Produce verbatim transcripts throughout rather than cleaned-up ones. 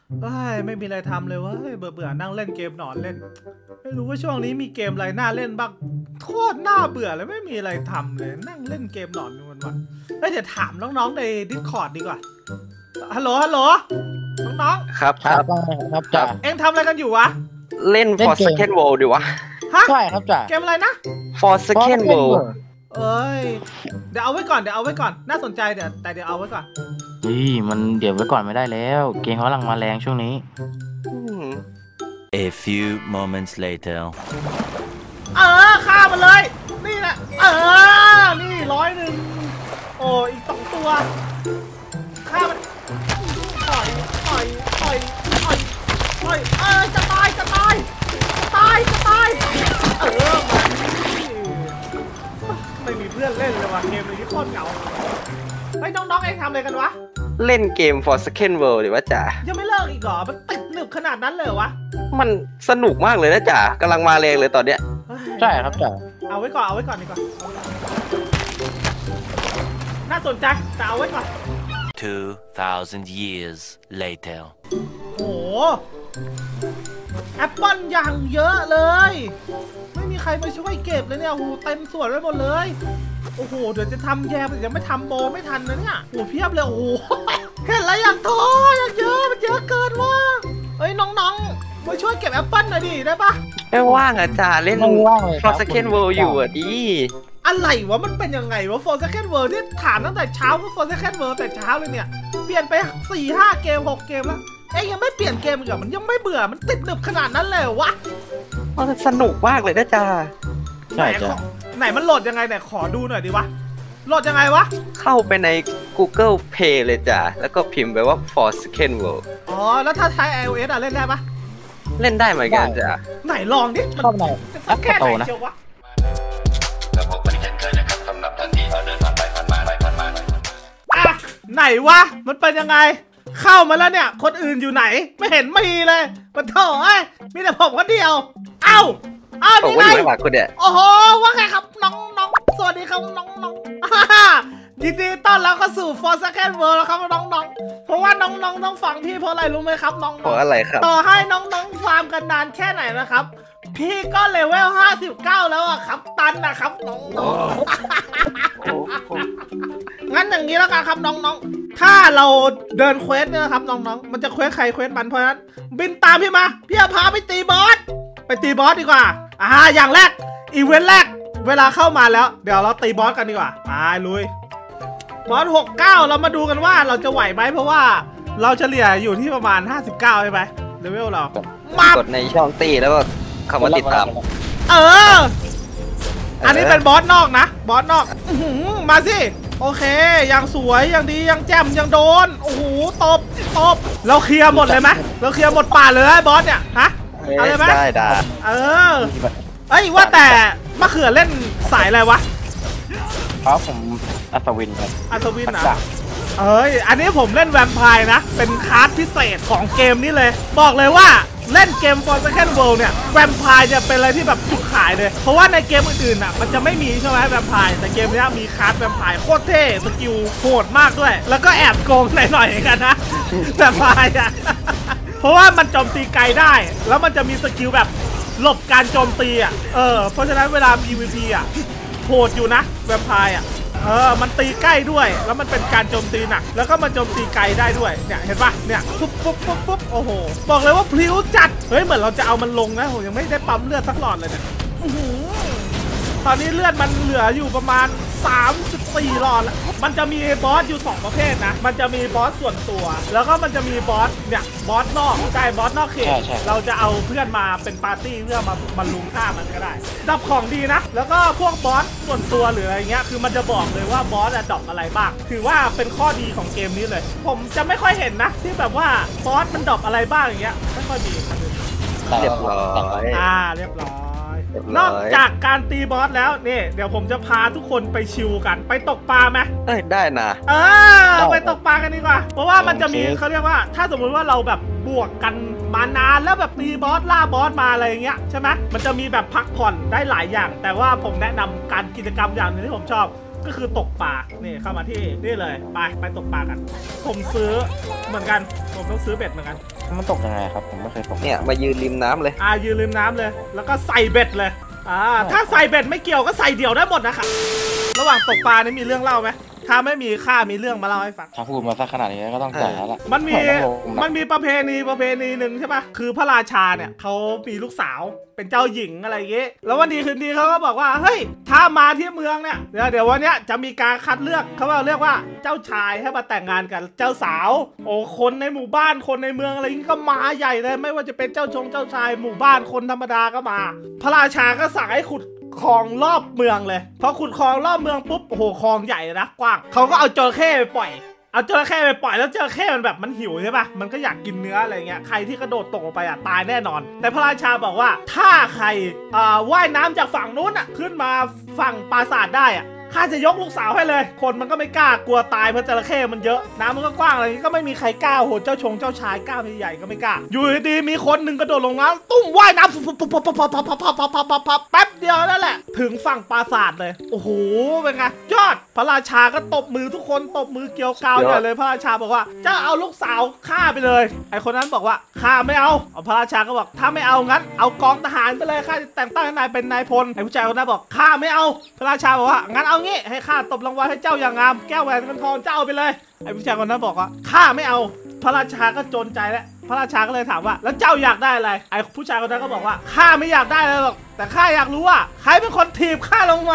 เฮ้ยไม่มีอะไรทำเลยเว้ยเบื่อเบื่อนั่งเล่นเกมนอนเล่นไม่รู้ว่าช่วงนี้มีเกมอะไรน่าเล่นบ้างโคตรน่าเบื่อเลยไม่มีอะไรทำเลยนั่งเล่นเกมนอนวันวันเฮ้ยเดี๋ยวถามน้องๆใน Discord ดีกว่าฮัลโหลฮัลโหลน้องๆครับครับครับจ่าเอ็งทำอะไรกันอยู่วะเล่น Forsaken World ดิวะฮะใช่ครับจ่าเกมอะไรนะ Forsaken World เอ้ยเดี๋ยวเอาไว้ก่อนเดี๋ยวเอาไว้ก่อนน่าสนใจเดี๋ยวแต่เดี๋ยวเอาไว้ก่อนนี่มันเดี๋ยวไว้ก่อนไม่ได้แล้วเกมเขากำลังมาแรงช่วงนี้ A few moments later เออฆ่ามันเลยนี่แหละเออนี่ร้อยหนึ่งโอ้อีกสองตัวฆ่ามันต่อยต่อยต่อยต่อยต่อยเออจะตายจะตายจะตายจะตายเออไม่มีเพื่อนเล่นเลยว่ะเกมนี้โคตรเหงาไอ้น้องๆเองทำอะไรกันวะเล่นเกม Forsaken World ดิวะจ๋ายังไม่เลิกอีกเหรอมันติดหนึบขนาดนั้นเลยวะมันสนุกมากเลยนะจ๋ากำลังมาแรงเลยตอนเนี้ยใช่ครับจ๋าเอาไว้ก่อนเอาไว้ก่อนดีกว่าน่าสนใจแต่เอาไว้ก่อน two thousand years later โอ้แอปเปิ้ลอย่างเยอะเลยไม่มีใครมาช่วยเก็บเลยเนี่ยโอ้โหเต็มสวนไปหมดเลยโอ้โหเดี๋ยวจะทำแยมเดี๋ยวไม่ทำโบไม่ทันนะเนี่ยโอ้เพียบเลยโอ้โหเห็นแล้วอยากท้ออยากเยอะมันเยอะเกินว่ะเอ้ยน้องๆมาช่วยเก็บแอปเปิ้ลหน่อยดิได้ปะไม่ว่างอ่ะจ่าเล่น Forsaken World อยู่อ่ะดิอะไรวะมันเป็นยังไงวะ Forsaken World ที่ถามตั้งแต่เช้าก็ Forsaken World แต่เช้าเลยเนี่ยเปลี่ยนไปสี่ห้าเกมหกเกมแล้วเอ้ยยังไม่เปลี่ยนเกมอีกเหรอมันยังไม่เบื่อมันติดหนึบขนาดนั้นเลยวะมันสนุกมากเลยนะจ่าไหนไหนมันโหลดยังไงไหนขอดูหน่อยดิวะโหลดยังไงวะเข้าไปใน Google Play เลยจ้ะแล้วก็พิมพ์ไปว่า Forsaken World อ๋อแล้วถ้าใช้ iOS อ่ะเล่นได้ปะเล่นได้เหมือนกันจ้ะไหนลองดิเข้าไปแอปโตนะระบบมันจะเกิดนะครับสำหรับทันทีเราเดินผ่านไปผ่านมาไปผ่านมาอ่ะไหนวะมันเป็นยังไงเข้ามาแล้วเนี่ยคนอื่นอยู่ไหนไม่เห็นมีเลยมันโถ่เอ้ยมีแต่ผมคนเดียวเอ้าอ้าวนี่ไงโอ้โหว่าไงครับน้องน้องสวัสดีครับน้องน้องยินดีต้อนรับเข้าสู่ Forsaken World แล้วครับน้องน้องเพราะว่าน้องน้องต้องฟังพี่เพราะอะไรรู้ไหมครับน้องเพราะอะไรครับต่อให้น้องน้องฟาร์มกันนานแค่ไหนนะครับพี่ก็เลเวลห้าสิบเก้าแล้วอะครับตันนะครับน้องน้องงั้นอย่างนี้แล้วกันครับน้องน้องถ้าเราเดินเควสเนี่ยนะครับน้องน้องมันจะเควสใครเควสมันเพราะฉะนั้นบินตามพี่มาพี่จะพาไปตีบอสไปตีบอสดีกว่าอ่าอย่างแรกอีเวนต์แรกเวลาเข้ามาแล้วเดี๋ยวเราตีบอสกันดีกว่าไปลุยบอสหกเก้าเรามาดูกันว่าเราจะไหวไหมเพราะว่าเราเฉลี่ยอยู่ที่ประมาณห้าสิบเก้าใช่ไหมเลเวลเรามากดในช่องตีแล้วก็เข้ามาติดตามเอออันนี้เป็นบอสนอกนะบอสนอกมาสิโอเคยังสวยยังดียังแจ่มยังโดนโอ้โหตบตบเราเคลียร์หมดเลยไหมเราเคลียร์หมดป่าเลยบอสเนี่ยฮะเอาเลยไหมได้ได้เออเอ้ยว่าแต่มะเขือเล่นสายอะไรวะครับผมอัศวินครับอัศวินอ่ะเอ้ยอันนี้ผมเล่นแวมไพร์นะเป็นคลาสพิเศษของเกมนี้เลยบอกเลยว่าเล่นเกม Forsaken World เนี่ยแวมไพร์จะเป็นอะไรที่แบบจุดขายเลยเพราะว่าในเกมอื่นๆอ่ะมันจะไม่มีใช่ไหมแวมไพร์แต่เกมนี้มีคลาสแวมไพร์โคตรเท่สกิลโหดมากด้วยแล้วก็แอบโกงหน่อยๆกันนะแวมไพร์อ่ะเพราะว่ามันโจมตีไกลได้แล้วมันจะมีสกิลแบบหลบการโจมตีอ่ะเออเพราะฉะนั้นเวลา พี วี พี อ่ะโหดอยู่นะแวมไพร์อ่ะเออมันตีใกล้ด้วยแล้วมันเป็นการโจมตีหนักแล้วก็มันโจมตีไกลได้ด้วยเนี่ยเห็นปะเนี่ยปุ๊บปุ๊บปุ๊บปุ๊บโอ้โหบอกเลยว่าพลิ้วจัดเฮ้ยเหมือนเราจะเอามันลงนะผมยังไม่ได้ปั๊มเลือดสักหลอดเลยเนี่ยตอนนี้เลือดมันเหลืออยู่ประมาณสามสิบสี่หลอดแล้วมันจะมีบอสอยู่สองประเภทนะมันจะมีบอสส่วนตัวแล้วก็มันจะมีบอสเนี่ยบอสนอกใช่บอสนอกเขตเราจะเอาเพื่อนมาเป็นปาร์ตี้เพื่อมาบรรลุฆ่ามันก็ได้ดับของดีนะแล้วก็พวกบอสส่วนตัวหรืออะไรเงี้ยคือมันจะบอกเลยว่าบอสอะดรอปอะไรบ้างถือว่าเป็นข้อดีของเกมนี้เลยผมจะไม่ค่อยเห็นนะที่แบบว่าบอสมันดรอปอะไรบ้างอย่างเงี้ยไม่ค่อยมีเรียบร้อยอ่าเรียบร้อยนอกจากการตีบอสแล้วนี่เดี๋ยวผมจะพาทุกคนไปชิลกันไปตกปลาไหมเอ้ยได้นะเออไปตกปลากันดีกว่าเพราะว่ามันจะมีเขาเรียกว่าถ้าสมมุติว่าเราแบบบวกกันมานานแล้วแบบตีบอสล่าบอสมาอะไรอย่างเงี้ยใช่ไหมมันจะมีแบบพักผ่อนได้หลายอย่างแต่ว่าผมแนะนำการกิจกรรมอย่างนึงที่ผมชอบก็คือตกปลานี่เข้ามาที่นี่เลยไปไปตกปลากันผมซื้อเหมือนกันผมต้องซื้อเบ็ดเหมือนกันมันตกยังไงครับผมไม่เคยตกเนี่ยมายืนริมน้ำเลยอ่ายืนริมน้ำเลยแล้วก็ใส่เบ็ดเลยอ่าถ้าใส่เบ็ดไม่เกี่ยวก็ใส่เดี่ยวได้หมดนะครับระหว่างตกปลานี่มีเรื่องเล่าไหมถ้าไม่มีข้ามีเรื่องมาเล่าให้ฟังถ้าพูดมาสักขนาดนี้ก็ต้องจ่ายแล้วล่ะมันมีมันมีประเพณีประเพณีหนึ่งใช่ปะคือพระราชาเนี่ยเขามีลูกสาวเป็นเจ้าหญิงอะไรอย่างเงี้ยแล้ววันดีคืนดีเขาก็บอกว่าเฮ้ยถ้ามาที่เมืองเนี่ยเดี๋ยวเดี๋ยววันเนี้ยจะมีการคัดเลือกเขาเรียกว่าเจ้าชายให้มาแต่งงานกันเจ้าสาวโอ้คนในหมู่บ้านคนในเมืองอะไรอย่างงี้ก็มาใหญ่เลยไม่ว่าจะเป็นเจ้าชงเจ้าชายหมู่บ้านคนธรรมดาก็มาพระราชาก็สั่งให้ขุดคลองรอบเมืองเลยพอขุดคลองรอบเมืองปุ๊บโอ้โหคลองใหญ่นะกว้างเขาก็เอาจระเข้ไปปล่อยเอาจระเข้ไปปล่อยแล้วจระเข้มันแบบมันหิวใช่ปะมันก็อยากกินเนื้ออะไรเงี้ยใครที่กระโดดตกลงไปอ่ะตายแน่นอนแต่พระราชาบอกว่าถ้าใครอ่าว่ายน้ำจากฝั่งนู้นอ่ะขึ้นมาฝั่งปราสาทได้อ่ะข้าจะยกลูกสาวให้เลยคนมันก็ไม่กล้ากลัวตายเพราะจระเข้มันเยอะน้ำมันก็กว้างอะไรนี้ก็ไม่มีใครกล้าโหเจ้าชงเจ้าชายกล้าใหญ่ก็ไม่กล้าอยู่ดีมีคนหนึ่งกระโดดลงน้ำตุ้มว่ายน้ำแป๊บเดียวนั่นแหละถึงฝั่งปราสาทเลยโอ้โหเป็นไงยอดพระราชาก็ตบมือทุกคนตบมือเกี่ยวกาวใหญ่เลยพระราชาบอกว่าจะเอาลูกสาวข้าไปเลยไอคนนั้นบอกว่าข้าไม่เอาพระราชาก็บอกถ้าไม่เอางั้นเอากองทหารไปเลยข้าจะแต่งตั้งนายเป็นนายพลไอผู้ชายคนนั้นบอกข้าไม่เอาพระราชาบอกว่างั้นเอางี้ให้ข้าตบรางวัลให้เจ้าอย่างงามแก้วแหวนเงินทองเจ้าเอาไปเลยไอ้ผู้ชายคนนั้นบอกว่าข้าไม่เอาพระราชาก็จนใจแล้วพระราชาก็เลยถามว่าแล้วเจ้าอยากได้อะไรไอ้ผู้ชายคนนั้นก็บอกว่าข้าไม่อยากได้เลยหรอกแต่ข้าอยากรู้ว่าใครเป็นคนถีบข้าลงมา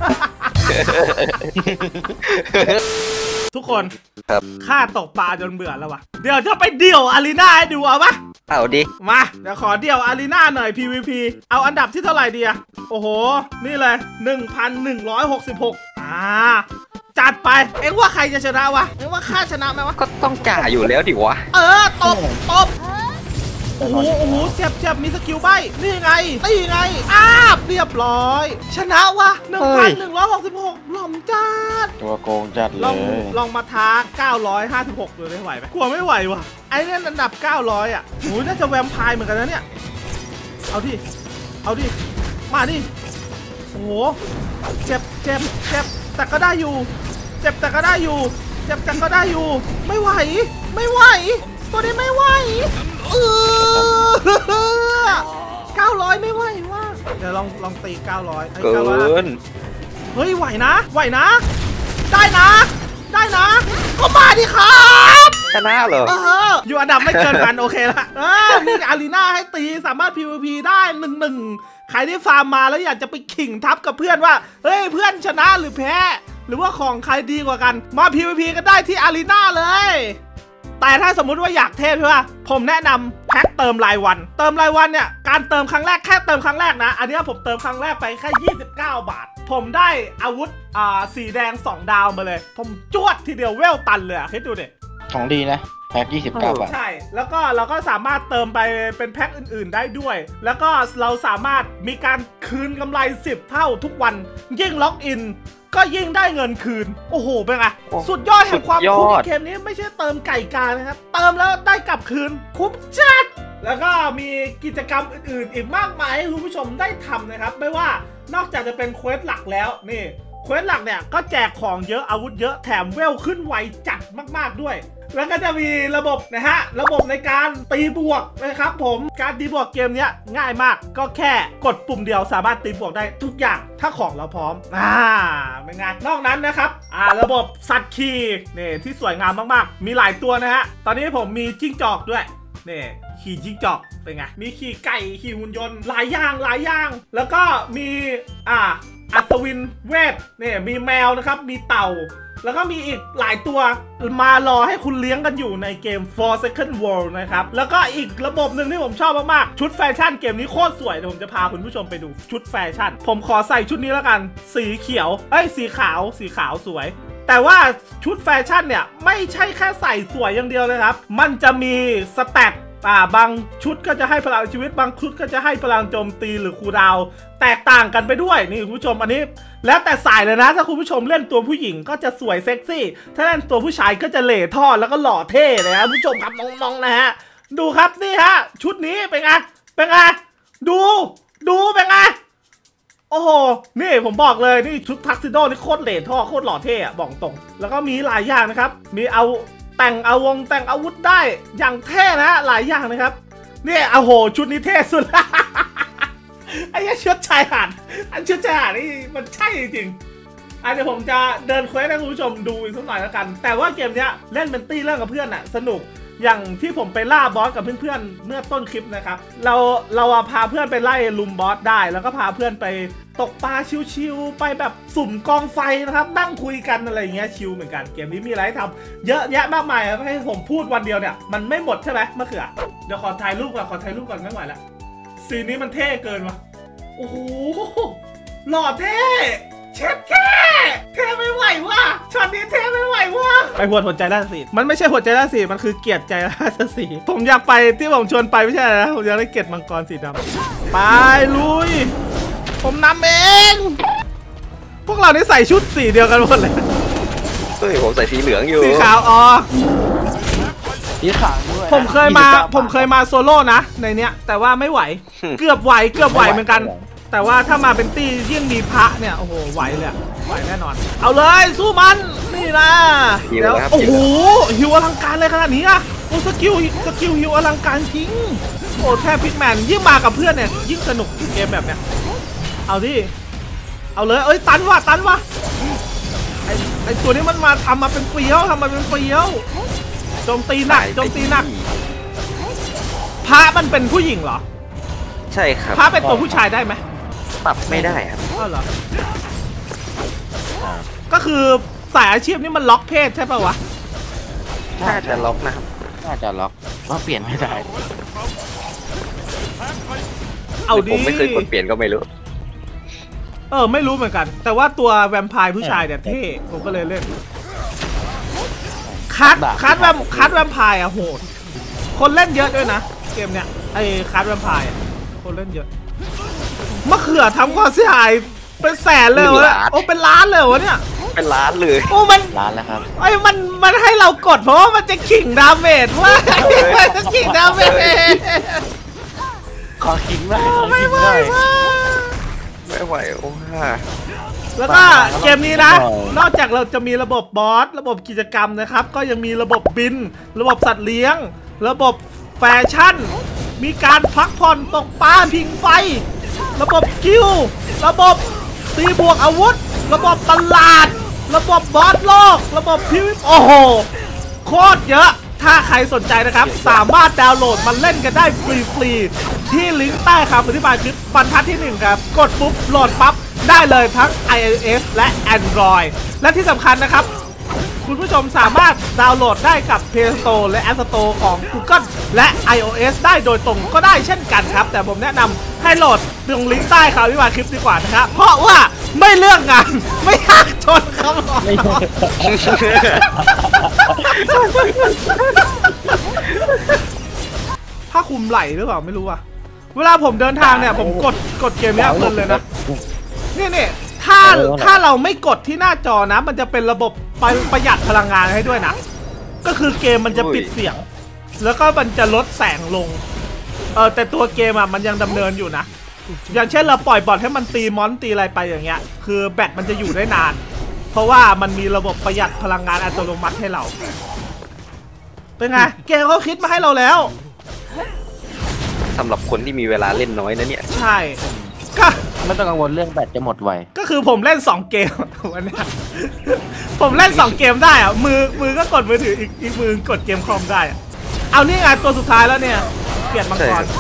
ทุกคนข้าตกปลาจนเบื่อแล้ววะเดี๋ยวจะไปเดี่ยวอารีนาให้ดูเอาปะเอาดิมาเดี๋ยวขอเดี่ยวอารีนาหน่อย พี วี พี เอาอันดับที่เท่าไหร่ดีอะโอ้โหนี่เลย หนึ่งพันหนึ่งร้อยหกสิบหก อ่าจัดไปเอ็งว่าใครจะชนะวะเอ็งว่าข้าชนะไหมวะก็ต้องจ่าอยู่แล้วดิวะเออตบตบโอ้โหโอ้โหเจ็บเจ็บมีสกิลใบนี่ไงนี่ไงอ้าบเรียบร้อยชนะวะ หนึ่งพันหนึ่งร้อยหกสิบหก หล่อมจัดตัวโกงจัดเลยลองลองมาท้าเก้าร้อยห้าสิบหกดูได้ไหวไหมกลัวไม่ไหววะไอ้เนี่ยอันดับเก้าร้อยอ่ะโหน่าจะแวมไพร์เหมือนกันนะเนี่ยเอาดิเอาดิมาดิโอ้โหเจ็บเจ็บเจ็บแต่ก็ได้อยู่เจ็บแต่ก็ได้อยู่เจ็บแต่ก็ได้อยู่ไม่ไหวไม่ไหวตัวนี้ไม่ไหวเออเก้าร้อยไม่ไหวว่ะเดี๋ยวลองลองตีเก้าร้อยไอ้เก้าร้อยเฮ้ยไหวนะไหวนะได้นะได้นะก็มาดิครับชนะเหรอเอออยู่อันดับไม่เกินพันโอเคละเออมีอารีนาให้ตีสามารถ พี วี พี ได้หนึ่งหนึ่งใครที่ฟาร์มมาแล้วอยากจะไปขิงทับกับเพื่อนว่าเฮ้ยเพื่อนชนะหรือแพ้หรือว่าของใครดีกว่ากันมา พี วี พี กันได้ที่อารีนาเลยแต่ถ้าสมมุติว่าอยากเทพใช่ป่ะผมแนะนำแพ็คเติมรายวันเติมรายวันเนี่ยการเติมครั้งแรกแค่เติมครั้งแรกนะอันนี้ผมเติมครั้งแรกไปแค่ยี่สิบเก้าบาทผมได้อาวุธอ่าสีแดงสองดาวมาเลยผมจวดทีเดียวเวลตันเลยคิดดูดิของดีนะแพ็คยี่สิบเก้าบาทใช่แล้วก็เราก็สามารถเติมไปเป็นแพ็คอื่นๆได้ด้วยแล้วก็เราสามารถมีการคืนกำไรสิบเท่าทุกวันยิ่งล็อกอินก็ยิ่งได้เงินคืนโอ้โหเป็นไงสุดยอดแห่งความคุ้มเกมนี้ไม่ใช่เติมไก่กานะครับเติมแล้วได้กลับคืนคุ้มจัดแล้วก็มีกิจกรรมอื่นๆอีกมากมายให้คุณผู้ชมได้ทำนะครับไม่ว่านอกจากจะเป็นเควสหลักแล้วนี่เควสหลักเนี่ยก็แจกของเยอะอาวุธเยอะแถมเวลขึ้นไวจัดมากๆด้วยแล้วก็จะมีระบบนะฮะระบบในการตีบวกนะครับผมการตีบวกเกมนี้ง่ายมากก็แค่กดปุ่มเดียวสามารถตีบวกได้ทุกอย่างถ้าของเราพร้อมอ่าเป็นไงนอกนั้นนะครับอ่าระบบสัตว์ขี่นี่ที่สวยงามมากๆมีหลายตัวนะฮะตอนนี้ผมมีจิ้งจอกด้วยนี่ขี่จิ้งจอกเป็นไงมีขี่ไก่ขี่หุ่นยนต์หลายอย่างหลายอย่างแล้วก็มีอ่าอัศวินเวทนี่มีแมวนะครับมีเต่าแล้วก็มีอีกหลายตัวมารอให้คุณเลี้ยงกันอยู่ในเกม Forsaken World นะครับแล้วก็อีกระบบหนึ่งที่ผมชอบมากๆชุดแฟชั่นเกมนี้โคตรสวยเดี๋ยวผมจะพาคุณผู้ชมไปดูชุดแฟชั่นผมขอใส่ชุดนี้แล้วกันสีเขียวเอ้ยสีขาวสีขาวสวยแต่ว่าชุดแฟชั่นเนี่ยไม่ใช่แค่ใส่สวยอย่างเดียวเลยครับมันจะมีสแตทอ่าบางชุดก็จะให้พลังชีวิตบางชุดก็จะให้พลังโจมตีหรือคูลดาวน์แตกต่างกันไปด้วยนี่คุณผู้ชมอันนี้แล้วแต่สายเลยนะถ้าคุณผู้ชมเล่นตัวผู้หญิงก็จะสวยเซ็กซี่ถ้าเล่นตัวผู้ชายก็จะเหล่ท่อแล้วก็หล่อเท่เลยนะผู้ชมครับน้องๆนะฮะดูครับนี่ฮะชุดนี้เป็นไงเป็นไงดูดูเป็นไงโอ้โหนี่ผมบอกเลยนี่ชุดทักซิโดนี่โคตรเหล่ท่อโคตรหล่อเท่อะบอกตรงแล้วก็มีหลายอย่างนะครับมีเอาแต่งเอาวงแต่งอาวุธได้อย่างเท่นะหลายอย่างนะครับนี่โอ้โหชุดนี้เท่สุด ไอ้ชุดชายหาดอันชุดชายหาดนี่มันใช่จริงๆอันเดี๋ยวผมจะเดินเควสให้คุณผู้ชมดูอีกสักหน่อยแล้วกันแต่ว่าเกมเนี้ยเล่นเป็นตี้เรื่องกับเพื่อนอะสนุกอย่างที่ผมไปล่าบอสกับเพื่อนๆเมื่อต้นคลิปนะครับเราเราพาเพื่อนไปไล่ลุมบอสได้แล้วก็พาเพื่อนไปตกปลาชิวๆไปแบบสุ่มกองไฟนะครับนั่งคุยกันอะไรอย่างเงี้ยชิวเหมือนกันเกมนี้มีอะไรให้ทำเยอะแยะมากมายให้ผมพูดวันเดียวเนี่ยมันไม่หมดใช่ไหมมะเขือเดี๋ยวขอถ่ายรูปก่อนขอถ่ายรูปก่อนไม่ไหวละซีนนี้มันเท่เกินวะโอ้โหหล่อเท่เชฟแค่เท่ไม่ไหวว่ะช็อตนี้เท่ไม่ไหวว่ะไปหัวหัวใจราชสีมันไม่ใช่หัวใจราชสีมันคือเกียรติใจราชสีผมอยากไปที่ผมชวนไปไม่ใช่นะผมอยากได้เกียรติมังกรสีดำไปลุยผมนำเองพวกเรานี่ใส่ชุดสีเดียวกันหมดเลยเฮ้ยผมใส่สีเหลืองอยู่สีขาวอ๋อสีขาวด้วยผมเคยมาผมเคยมาโซโล่นะในเนี้ยแต่ว่าไม่ไหวเกือบไหวเกือบไหวเหมือนกันแต่ว่าถ้ามาเป็นตียิ่งมีพระเนี่ยโอ้โหไหวเลยไหวแน่นอนเอาเลยสู้มันนี่นะแล้วโอ้โหฮิวอลังการเลยขนาดนี้อะโอ้สกิลสกิลฮิวอลังการจริงโอ้แทบพิกแมนยิ่งมากับเพื่อนเนี่ยยิ่งสนุกเกมแบบเนี้ยเอาดิเอาเลยเอ้ยตันว่ะตันว่ะไอไอตัวนี้มันมาทำมาเป็นเฟี้ยวทำมาเป็นเฟี้ยวโจมตีหนักโจมตีหนักพระมันเป็นผู้หญิงเหรอใช่ครับพระเป็นตัวผู้ชายได้ไหมปรับไม่ได้ครับอ๋อเหรอก็คือสายอาชีพนี่มันล็อกเพศใช่ป่าววะน่าจะล็อกนะครับน่าจะล็อกว่าเปลี่ยนไม่ได้เอาดิผมไม่เคยกดเปลี่ยนก็ไม่รู้เออไม่รู้เหมือนกันแต่ว่าตัวแวมไพร์ผู้ชายเนี่ยเท่ผมก็เลยเล่นคัดคัดแวมคัดแวมไพร์อะโหดคนเล่นเยอะด้วยนะเกมเนี้ยไอ้คัดแวมไพร์คนเล่นเยอะมะเขือทำความเสียหายเป็นแสนเลยวะโอ้เป็นล้านเลยวะเนี่ยเป็นล้านเลยโอ้มันล้านแล้วครับไอ้มันมันให้เรากดเพราะว่ามันจะขิงดาเมจว่ามันจะขิงดาเมจขอขิงได้ไม่ไหวไม่ไหวโอ้ฮ่าแล้วก็เกมนี้นะนอกจากเราจะมีระบบบอสระบบกิจกรรมนะครับก็ยังมีระบบบินระบบสัตว์เลี้ยงระบบแฟชั่นมีการพักผ่อนตกปลาพิงไฟระบบคิวระบบตีบวกอาวุธระบบตลาดระบบบอสโลกระบบพิวโอ้โหโคตรเยอะถ้าใครสนใจนะครับสามารถดาวน์โหลดมันเล่นกันได้ฟรีๆที่ลิงก์ใต้คำอธิบายคลิปบรรทัดที่หนึ่งครับกดปุ๊บโหลดปั๊บได้เลยทั้ง iOS และ Android และที่สำคัญนะครับคุณผู้ชมสามารถดาวน์โหลดได้กับ Play Store และ App Store ของ Google และ iOS ได้โดยตรงก็ได้เช่นกันครับแต่ผมแนะนำให้โหลดตรงลิงก์ใต้คำอธิบายคลิปดีกว่านะครับเพราะว่าไม่เลือกงานไม่ยากจนครับผ้าคลุมไหลหรือเปล่าไม่รู้อะเวลาผมเดินทางเนี่ยผมกดกดเกมนี้เพลินเลยนะนี่นี่ถ้าถ้าเราไม่กดที่หน้าจอนะมันจะเป็นระบบประหยัดพลังงานให้ด้วยนะก็คือเกมมันจะปิดเสียงแล้วก็มันจะลดแสงลงเออแต่ตัวเกมอ่ะมันยังดำเนินอยู่นะอย่างเช่นเราปล่อยบอทให้มันตีมอนตีอะไรไปอย่างเงี้ยคือแบตมันจะอยู่ได้นานเพราะว่ามันมีระบบประหยัดพลังงานอัตโนมัติให้เราเป็นไงเกมเขาคิดมาให้เราแล้วสำหรับคนที่มีเวลาเล่นน้อยนะเนี่ยใช่ก็ไม่ต้องกังวลเรื่องแบตจะหมดไวก็คือผมเล่นสองเกมวันนี้ผมเล่นสองเกมได้อะมือมือก็กดมือถืออีกอีกมือกดเกมคอมได้เอานี่ไงตัวสุดท้ายแล้วเนี่ยเกียรติมังกร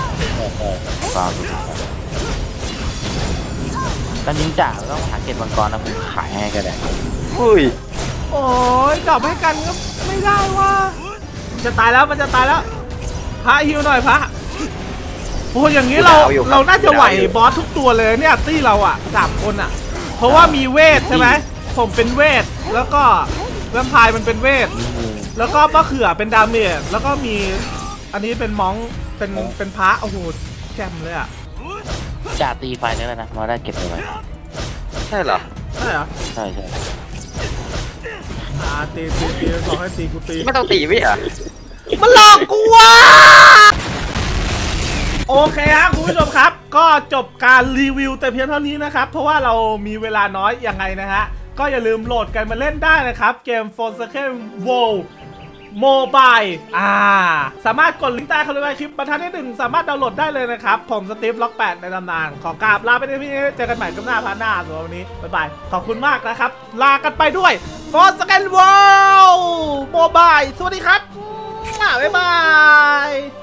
ตอนยิงจ่าต้องหาเกียรติมังกรนะผมขายให้ก็ได้อุ้ยโอ้ยดอกให้กันก็ไม่ได้ว่าจะตายแล้วมันจะตายแล้วพระฮิวหน่อยพระโอ้อย่างนี้เราเราน่าจะไหวบอสทุกตัวเลยเนี่ยตี้เราอ่ะสามคนอ่ะเพราะว่ามีเวทใช่ไหมผมเป็นเวทแล้วก็แวมไพร์มันเป็นเวทแล้วก็มะเขือเป็นดาเมจแล้วก็มีอันนี้เป็นมองเป็นเป็นพระโอ้โหแจ่มเลยอ่ะจ่าตีไฟได้แล้วนะเราได้เก็บไว้ใช่เหรอใช่เหรอใช่ใช่อ่าตีตีตีบอกให้ตีกูตีไม่ต้องตีไม่เหรอมันหลอกกูอ่ะโอเคครับคุณผู้ชมครับก็จบบการรีวิวแต่เพียงเท่านี้นะครับเพราะว่าเรามีเวลาน้อยยังไงนะฮะก็อย่าลืมโหลดกันมาเล่นได้นะครับเกม Forsaken Worldโมบายอ่าสามารถกดลิงก์ใต้คลิปคลิปบรรทัดที่หนึ่งสามารถดาวน์โหลดได้เลยนะครับผมสตีฟล็อกแปดในตำนานขอกราบลาไปในที่นี้เจอกันใหม่กับหน้าพาร์ทหน้าสำหรับวันนี้บ๊ายบายขอบคุณมากนะครับลากันไปด้วย Forsaken World โมบายสวัสดีครับบ๊ายบาย